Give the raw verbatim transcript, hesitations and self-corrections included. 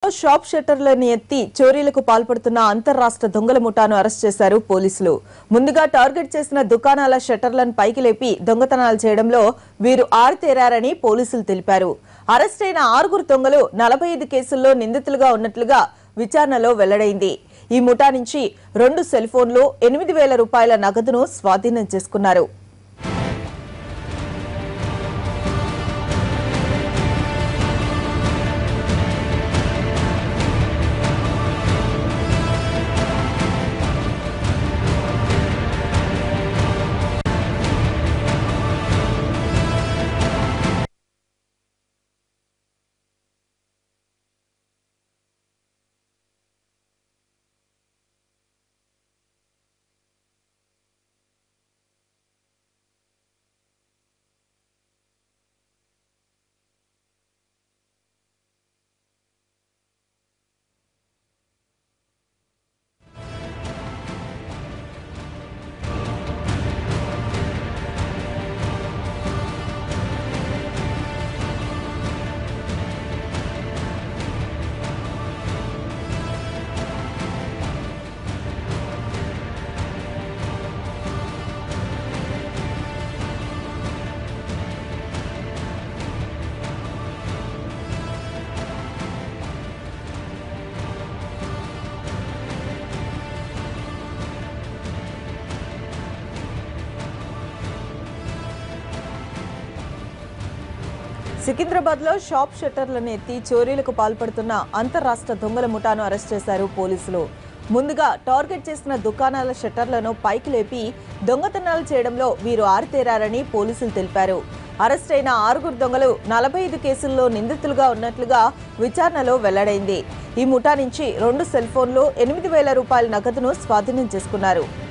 Shop షట్టర్లను ఎత్తి చోరీలకు పాల్పడుతున్న అంతర్రాష్ట్ర దొంగల ముఠాను అరెస్ట్ చేశారు పోలీసులు. ముందుగా టార్గెట్ చేసిన దుకాణాల షట్టర్లను పైకి లేపి దొంగతనాలు చేయడంలో వీరు ఆరితేరారని పోలీసులు తెలిపారు. అరెస్ట్ అయిన ఆరుగురు దొంగలు నలభై ఐదు కేసుల్లో నిందితులుగా ఉన్నట్లుగా విచారణలో వెల్లడైంది. ఈ ముఠా నుంచి రెండు సెల్ ఫోన్లు, ఎనిమిది వేల రూపాయల నగదును స్వాధీనం చేసుకున్నారు. సికింద్రాబాద్ లో షాప్ షట్టర్లను ఎత్తి చోరీలకు పాల్పడుతున్న అంతర్రాష్ట్ర దొంగల ముఠాను అరెస్ట్ చేశారు పోలీసులు. ముందుగా టార్గెట్ చేసిన దుకాణాల షట్టర్లను పైకి లేపి దొంగతనాలు చేయడంలో వీరు ఆరితేరారని పోలీసులు తెలిపారు. అరెస్ట్ అయిన ఆరుగురు దొంగలు నలభై ఐదు కేసుల్లో నిందితులుగా ఉన్నట్లుగా విచారణలో వెల్లడైంది. ఈ ముఠా నుంచి రెండు సెల్ ఫోన్లు, ఎనిమిది వేల రూపాయల నగదును స్వాధీనం చేసుకున్నారు.